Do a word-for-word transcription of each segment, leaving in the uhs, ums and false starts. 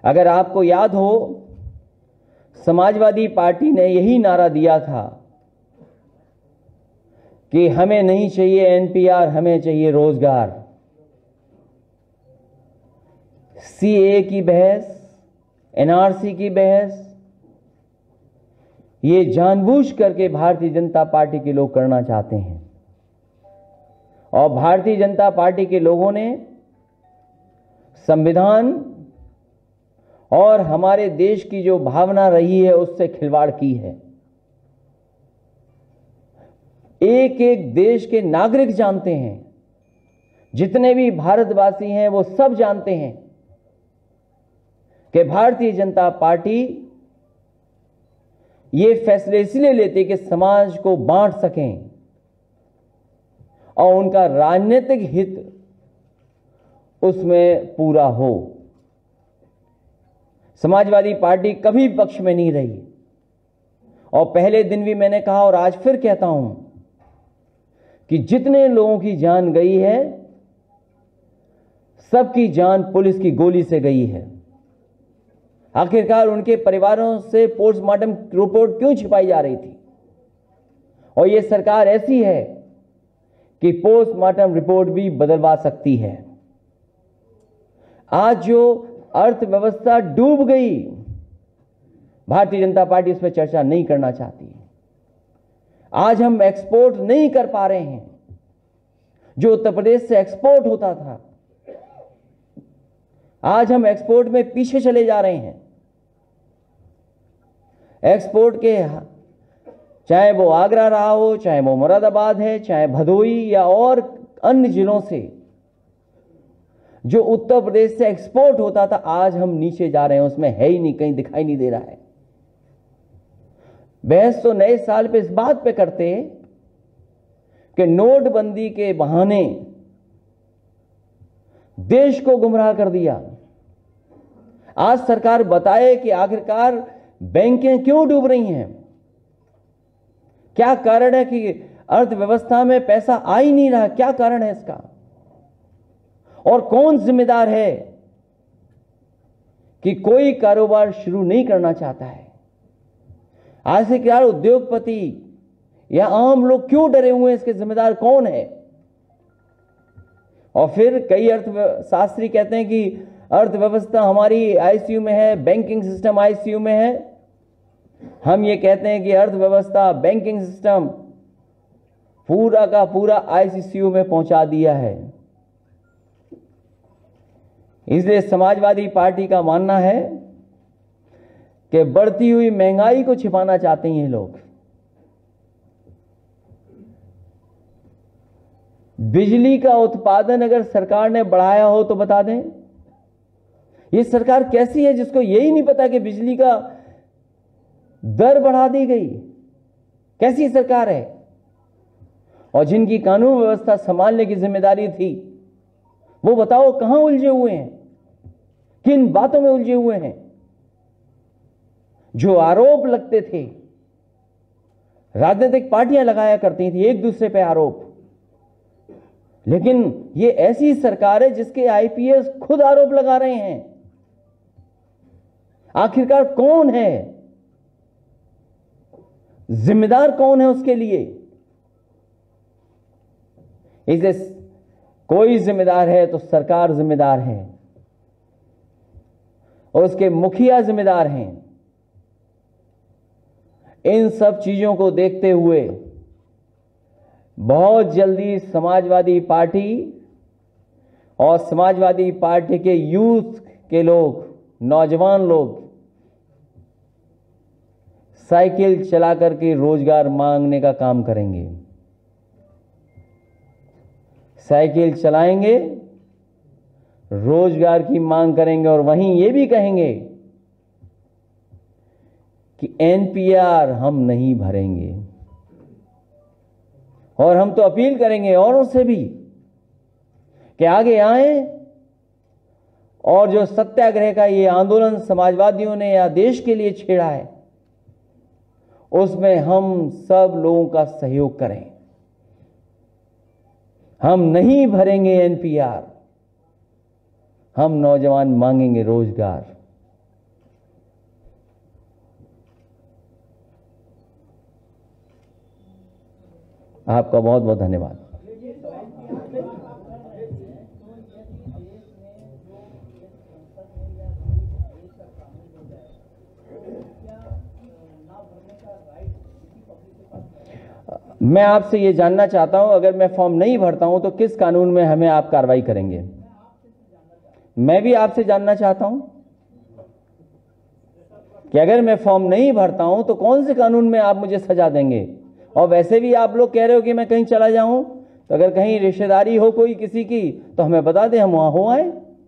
अगर आपको याद हो, समाजवादी पार्टी ने यही नारा दिया था कि हमें नहीं चाहिए एनपीआर, हमें चाहिए रोजगार। सीए की बहस, एनआरसी की बहस, ये जानबूझ करके भारतीय जनता पार्टी के लोग करना चाहते हैं। और भारतीय जनता पार्टी के लोगों ने संविधान और हमारे देश की जो भावना रही है उससे खिलवाड़ की है। एक एक देश के नागरिक जानते हैं, जितने भी भारतवासी हैं वो सब जानते हैं कि भारतीय जनता पार्टी ये फैसले इसलिए लेती कि समाज को बांट सकें और उनका राजनीतिक हित उसमें पूरा हो। समाजवादी पार्टी कभी पक्ष में नहीं रही। और पहले दिन भी मैंने कहा और आज फिर कहता हूं कि जितने लोगों की जान गई है, सबकी जान पुलिस की गोली से गई है। आखिरकार उनके परिवारों से पोस्टमार्टम रिपोर्ट क्यों छिपाई जा रही थी? और यह सरकार ऐसी है कि पोस्टमार्टम रिपोर्ट भी बदलवा सकती है। आज जो अर्थव्यवस्था डूब गई, भारतीय जनता पार्टी उस पर चर्चा नहीं करना चाहती। आज हम एक्सपोर्ट नहीं कर पा रहे हैं। जो उत्तर प्रदेश से एक्सपोर्ट होता था, आज हम एक्सपोर्ट में पीछे चले जा रहे हैं। एक्सपोर्ट के, चाहे वो आगरा रहा हो, चाहे वो मुरादाबाद है, चाहे भदोही या और अन्य जिलों से जो उत्तर प्रदेश से एक्सपोर्ट होता था, आज हम नीचे जा रहे हैं। उसमें है ही नहीं, कहीं दिखाई नहीं दे रहा है। बहस तो नए साल पे इस बात पे करते कि नोटबंदी के बहाने देश को गुमराह कर दिया। आज सरकार बताए कि आखिरकार बैंकें क्यों डूब रही हैं, क्या कारण है कि अर्थव्यवस्था में पैसा आ ही नहीं रहा, क्या कारण है इसका, और कौन जिम्मेदार है कि कोई कारोबार शुरू नहीं करना चाहता है। आज से क्या उद्योगपति या आम लोग क्यों डरे हुए हैं, इसके जिम्मेदार कौन है? और फिर कई अर्थशास्त्री कहते हैं कि अर्थव्यवस्था हमारी आईसीयू में है, बैंकिंग सिस्टम आईसीयू में है। हम ये कहते हैं कि अर्थव्यवस्था, बैंकिंग सिस्टम पूरा का पूरा आईसीयू में पहुंचा दिया है। इसलिए समाजवादी पार्टी का मानना है कि बढ़ती हुई महंगाई को छिपाना चाहते हैं ये लोग। बिजली का उत्पादन अगर सरकार ने बढ़ाया हो तो बता दें। ये सरकार कैसी है जिसको यही नहीं पता कि बिजली का दर बढ़ा दी गई? कैसी सरकार है? और जिनकी कानून व्यवस्था संभालने की जिम्मेदारी थी, वो बताओ कहां उलझे हुए हैं, किन बातों में उलझे हुए हैं? जो आरोप लगते थे, राजनीतिक पार्टियां लगाया करती थी एक दूसरे पे आरोप, लेकिन ये ऐसी सरकार है जिसके आईपीएस खुद आरोप लगा रहे हैं। आखिरकार कौन है जिम्मेदार, कौन है उसके लिए? इसे कोई जिम्मेदार है तो सरकार जिम्मेदार है और उसके मुखिया जिम्मेदार हैं। इन सब चीजों को देखते हुए बहुत जल्दी समाजवादी पार्टी और समाजवादी पार्टी के यूथ के लोग, नौजवान लोग साइकिल चला करके रोजगार मांगने का काम करेंगे। साइकिल चलाएंगे, रोजगार की मांग करेंगे और वहीं ये भी कहेंगे कि एनपीआर हम नहीं भरेंगे। और हम तो अपील करेंगे औरों से भी कि आगे आए और जो सत्याग्रह का ये आंदोलन समाजवादियों ने या देश के लिए छेड़ा है, उसमें हम सब लोगों का सहयोग करें। हम नहीं भरेंगे एनपीआर, हम नौजवान मांगेंगे रोजगार। आपका बहुत बहुत धन्यवाद। मैं आपसे ये जानना चाहता हूं, अगर मैं फॉर्म नहीं भरता हूं तो किस कानून में हमें आप कार्रवाई करेंगे? मैं भी आपसे जानना चाहता हूं कि अगर मैं फॉर्म नहीं भरता हूं तो कौन से कानून में आप मुझे सजा देंगे? और वैसे भी आप लोग कह रहे हो कि मैं कहीं चला जाऊं, तो अगर कहीं रिश्तेदारी हो कोई किसी की तो हमें बता दें, हम वहां हो आए।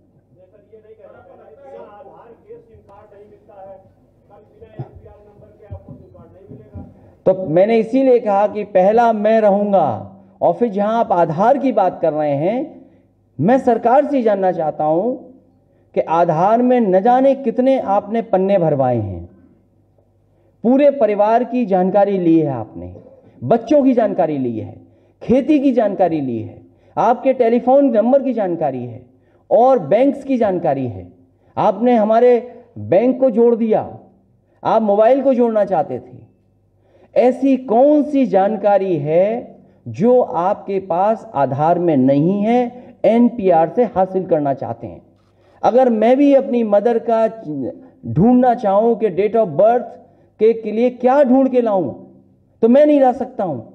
तो मैंने इसीलिए कहा कि पहला मैं रहूंगा, और फिर जहां आप आधार की बात कर रहे हैं, मैं सरकार से जानना चाहता हूं कि आधार में न जाने कितने आपने पन्ने भरवाए हैं। पूरे परिवार की जानकारी ली है आपने, बच्चों की जानकारी ली है, खेती की जानकारी ली है, आपके टेलीफोन नंबर की जानकारी है और बैंक्स की जानकारी है। आपने हमारे बैंक को जोड़ दिया, आप मोबाइल को जोड़ना चाहते थे। ऐसी कौन सी जानकारी है जो आपके पास आधार में नहीं है, एनपीआर से हासिल करना चाहते हैं? अगर मैं भी अपनी मदर का ढूंढना चाहूं कि डेट ऑफ बर्थ के, के लिए क्या ढूंढ के लाऊं, तो मैं नहीं ला सकता हूं।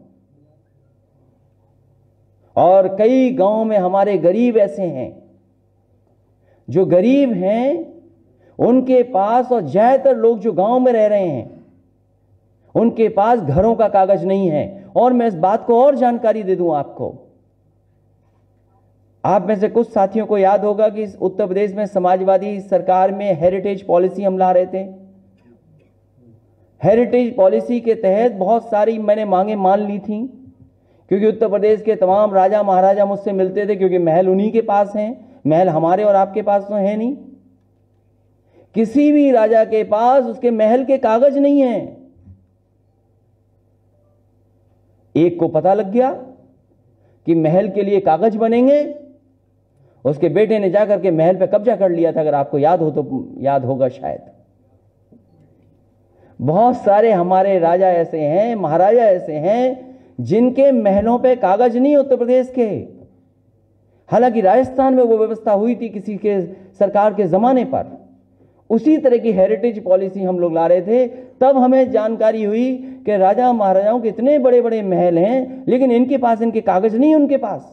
और कई गांव में हमारे गरीब ऐसे हैं, जो गरीब हैं उनके पास, और ज्यादातर लोग जो गांव में रह रहे हैं उनके पास घरों का कागज नहीं है। और मैं इस बात को और जानकारी दे दूं आपको, आप में से कुछ साथियों को याद होगा कि उत्तर प्रदेश में समाजवादी सरकार में हेरिटेज पॉलिसी हम ला रहे थे। हेरिटेज पॉलिसी के तहत बहुत सारी मैंने मांगे मान ली थी, क्योंकि उत्तर प्रदेश के तमाम राजा महाराजा मुझसे मिलते थे, क्योंकि महल उन्हीं के पास हैं, महल हमारे और आपके पास तो है नहीं। किसी भी राजा के पास उसके महल के कागज नहीं है। एक को पता लग गया कि महल के लिए कागज बनेंगे, उसके बेटे ने जाकर के महल पे कब्जा कर लिया था, अगर आपको याद हो तो याद होगा शायद। बहुत सारे हमारे राजा ऐसे हैं, महाराजा ऐसे हैं जिनके महलों पे कागज नहीं उत्तर प्रदेश के। हालांकि राजस्थान में वो व्यवस्था हुई थी किसी के सरकार के जमाने पर। उसी तरह की हेरिटेज पॉलिसी हम लोग ला रहे थे, तब हमें जानकारी हुई कि राजा महाराजाओं के इतने बड़े बड़े महल हैं, लेकिन इनके पास इनके कागज नहीं उनके पास।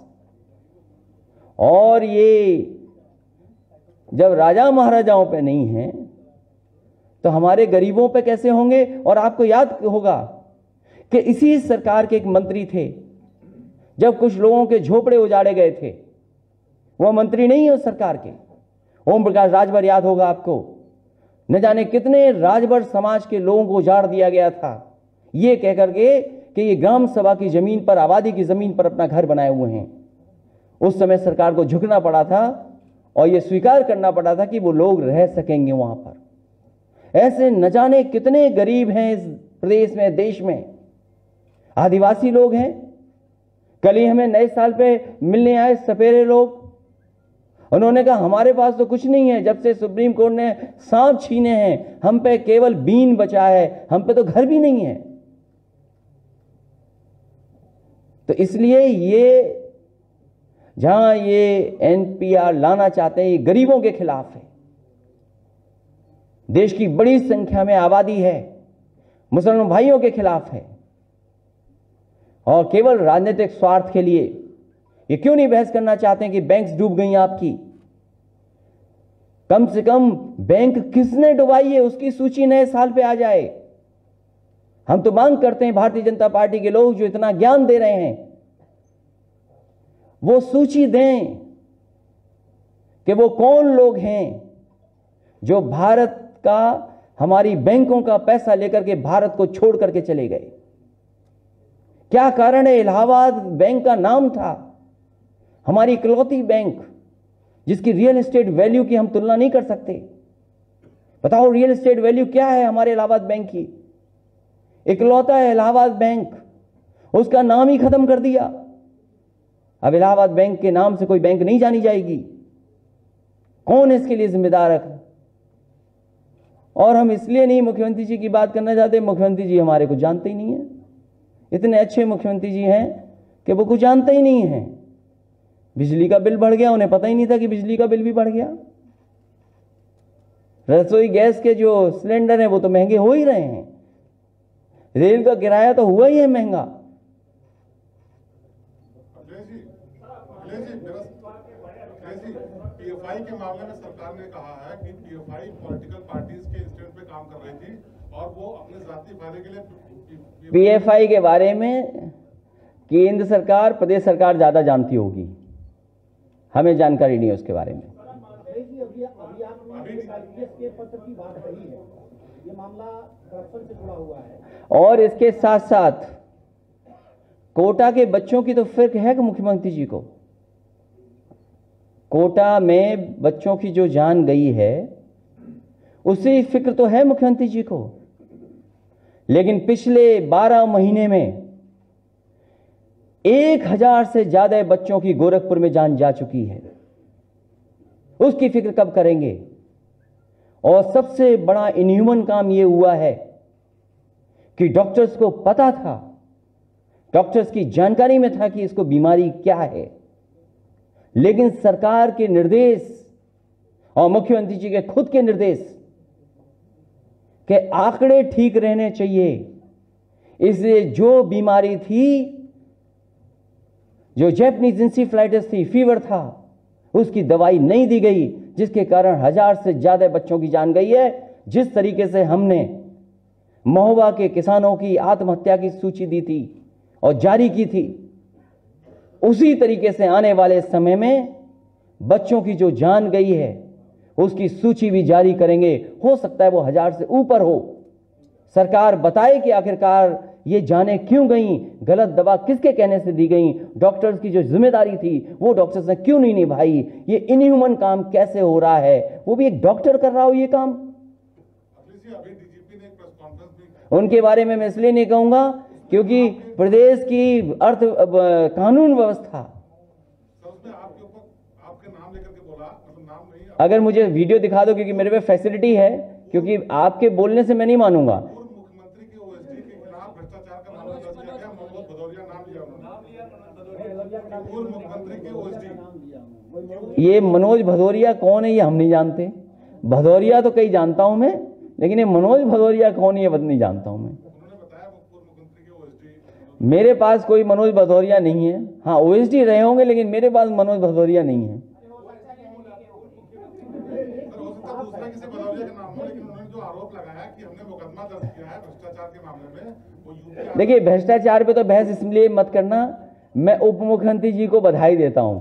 और ये जब राजा महाराजाओं पे नहीं है तो हमारे गरीबों पे कैसे होंगे? और आपको याद होगा कि इसी सरकार के एक मंत्री थे, जब कुछ लोगों के झोपड़े उजाड़े गए थे, वो मंत्री नहीं है उस सरकार के, ओम प्रकाश राजभर, याद होगा आपको। न जाने कितने राजभर समाज के लोगों को उजाड़ दिया गया था, ये कहकर के कि ये ग्राम सभा की जमीन पर, आबादी की जमीन पर अपना घर बनाए हुए हैं। उस समय सरकार को झुकना पड़ा था और यह स्वीकार करना पड़ा था कि वो लोग रह सकेंगे वहां पर। ऐसे न जाने कितने गरीब हैं इस प्रदेश में, देश में। आदिवासी लोग हैं। कल ही हमें नए साल पे मिलने आए सपेरे लोग, उन्होंने कहा हमारे पास तो कुछ नहीं है, जब से सुप्रीम कोर्ट ने सांप छीने हैं, हम पे केवल बीन बचा है, हम पे तो घर भी नहीं है। तो इसलिए ये जहां ये एनपीआर लाना चाहते हैं, ये गरीबों के खिलाफ है। देश की बड़ी संख्या में आबादी है, मुसलमान भाइयों के खिलाफ है, और केवल राजनीतिक स्वार्थ के लिए। ये क्यों नहीं बहस करना चाहते हैं कि बैंक्स डूब गई आपकी? कम से कम बैंक किसने डुबाई है उसकी सूची नए साल पे आ जाए। हम तो मांग करते हैं भारतीय जनता पार्टी के लोग जो इतना ज्ञान दे रहे हैं, वो सूची दें कि वो कौन लोग हैं जो भारत का, हमारी बैंकों का पैसा लेकर के भारत को छोड़ करके चले गए। क्या कारण है? इलाहाबाद बैंक का नाम था, हमारी इकलौती बैंक जिसकी रियल एस्टेट वैल्यू की हम तुलना नहीं कर सकते। बताओ रियल एस्टेट वैल्यू क्या है हमारे इलाहाबाद बैंक की? इकलौता है इलाहाबाद बैंक, उसका नाम ही खत्म कर दिया। अब इलाहाबाद बैंक के नाम से कोई बैंक नहीं जानी जाएगी। कौन इसके लिए जिम्मेदार है? और हम इसलिए नहीं मुख्यमंत्री जी की बात करना चाहते, मुख्यमंत्री जी हमारे को जानते ही नहीं है। इतने अच्छे मुख्यमंत्री जी हैं कि वो कुछ जानते ही नहीं हैं। बिजली का बिल बढ़ गया, उन्हें पता ही नहीं था कि बिजली का बिल भी बढ़ गया। रसोई गैस के जो सिलेंडर हैं वो तो महंगे हो ही रहे हैं। रेल का किराया तो हुआ ही है महंगा। पीएफआई के मामले में सरकार ने कहा है कि पीएफआई पॉलिटिकल पार्टीज के इंस्टेंट पे काम कर रही थी और वो अपने जाती फायदे के लिए। पीएफआई के बारे में केंद्र सरकार, प्रदेश सरकार ज्यादा जानती होगी, हमें जानकारी नहीं है उसके बारे में। अभी अभी आपने के पत्र की बात कही है, ये मामला करप्शन से जुड़ा हुआ है। और इसके साथ साथ कोटा के बच्चों की तो फिक्र है कि मुख्यमंत्री जी को, कोटा में बच्चों की जो जान गई है उससे फिक्र तो है मुख्यमंत्री जी को। लेकिन पिछले बारह महीने में एक हजार से ज्यादा बच्चों की गोरखपुर में जान जा चुकी है, उसकी फिक्र कब करेंगे? और सबसे बड़ा इनह्यूमन काम यह हुआ है कि डॉक्टर्स को पता था, डॉक्टर्स की जानकारी में था कि इसको बीमारी क्या है, लेकिन सरकार के निर्देश और मुख्यमंत्री जी के खुद के निर्देश के आंकड़े ठीक रहने चाहिए, इसलिए जो बीमारी थी, जो जैपनीज इंसेफेलाइटिस थी, फीवर था, उसकी दवाई नहीं दी गई, जिसके कारण हजार से ज्यादा बच्चों की जान गई है। जिस तरीके से हमने महोबा के किसानों की आत्महत्या की सूची दी थी और जारी की थी, उसी तरीके से आने वाले समय में बच्चों की जो जान गई है उसकी सूची भी जारी करेंगे। हो सकता है वो हजार से ऊपर हो। सरकार बताए कि आखिरकार ये जाने क्यों गई, गलत दवा किसके कहने से दी गई, डॉक्टर्स की जो जिम्मेदारी थी वो डॉक्टर्स ने क्यों नहीं निभाई, ये इनह्यूमन काम कैसे हो रहा है, वो भी एक डॉक्टर कर रहा हो ये काम। उनके बारे में मैं इसलिए नहीं कहूंगा क्योंकि प्रदेश की अर्थ कानून व्यवस्था, अगर मुझे वीडियो दिखा दो, क्योंकि मेरे पे फैसिलिटी है, क्योंकि आपके बोलने से मैं नहीं मानूंगा। ये मनोज भदौरिया कौन है ये हम नहीं जानते। भदौरिया तो कई जानता हूं मैं, लेकिन ये मनोज भदौरिया कौन है ये नहीं जानता हूं मैं। मेरे पास कोई मनोज भदौरिया नहीं है। हाँ, ओएसडी रहे होंगे, लेकिन मेरे पास मनोज भदौरिया नहीं है। देखिए, भ्रष्टाचार पे तो बहस इसलिए मत करना। मैं उप मुख्यमंत्री जी को बधाई देता हूं,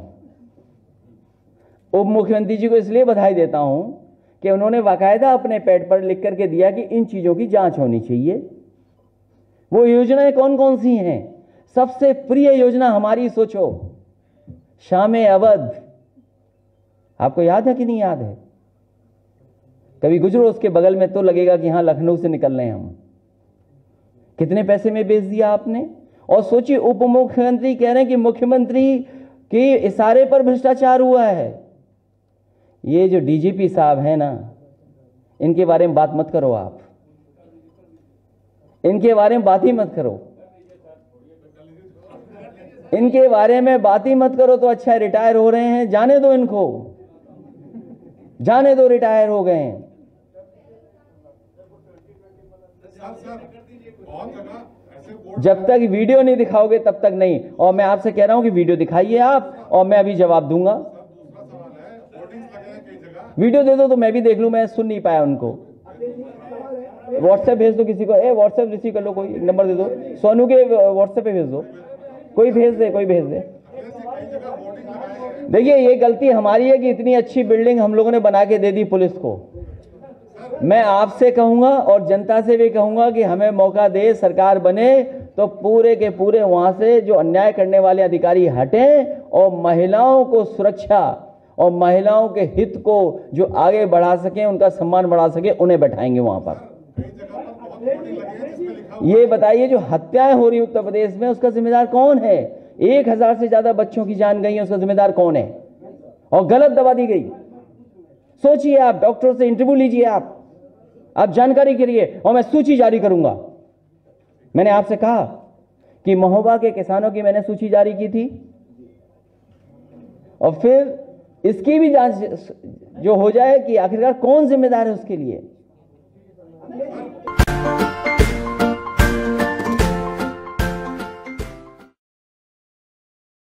उप मुख्यमंत्री जी को इसलिए बधाई देता हूं कि उन्होंने बाकायदा अपने पैड पर लिख करके दिया कि इन चीजों की जांच होनी चाहिए। वो योजनाएं कौन कौन सी हैं? सबसे प्रिय योजना हमारी, सोचो, शामे अवध, आपको याद है कि नहीं याद है? कभी गुजरो उसके बगल में तो लगेगा कि हां लखनऊ से निकल रहे हैं हम। कितने पैसे में बेच दिया आपने। और सोचिए, उप मुख्यमंत्री कह रहे हैं कि मुख्यमंत्री के इशारे पर भ्रष्टाचार हुआ है। ये जो डीजीपी साहब हैं ना, इनके बारे में बात मत करो, आप इनके बारे में बात ही मत करो, इनके बारे में बात ही मत करो तो अच्छा। रिटायर हो रहे हैं, जाने दो इनको, जाने दो, रिटायर हो गए हैं। जब तक वीडियो नहीं दिखाओगे तब तक नहीं। और मैं आपसे कह रहा हूं कि वीडियो दिखाइए आप, और मैं अभी जवाब दूंगा। वीडियो दे दो तो मैं भी देख लूं, मैं सुन नहीं पाया उनको। व्हाट्सएप भेज दो किसी को, ए व्हाट्सएप रिसीव कर लो, कोई नंबर दे दो, सोनू के व्हाट्सएप पे भेज दो, कोई भेज दे, कोई भेज दे। देखिए, ये गलती हमारी है कि इतनी अच्छी बिल्डिंग हम लोगों ने बना के दे दी पुलिस को। मैं आपसे कहूंगा और जनता से भी कहूंगा कि हमें मौका दे, सरकार बने तो पूरे के पूरे वहां से जो अन्याय करने वाले अधिकारी हटें और महिलाओं को सुरक्षा और महिलाओं के हित को जो आगे बढ़ा सके, उनका सम्मान बढ़ा सके, उन्हें बैठाएंगे वहां पर। ये बताइए, जो हत्याएं हो रही उत्तर प्रदेश में, उसका जिम्मेदार कौन है? एक हजार से ज्यादा बच्चों की जान गई है, उसका जिम्मेदार कौन है? और गलत दवा दी गई। सोचिए, आप डॉक्टर से इंटरव्यू लीजिए, आप आप जानकारी करिए, और मैं सूची जारी करूंगा। मैंने आपसे कहा कि महोबा के किसानों की मैंने सूची जारी की थी, और फिर इसकी भी जांच जो हो जाए कि आखिरकार कौन जिम्मेदार है उसके लिए।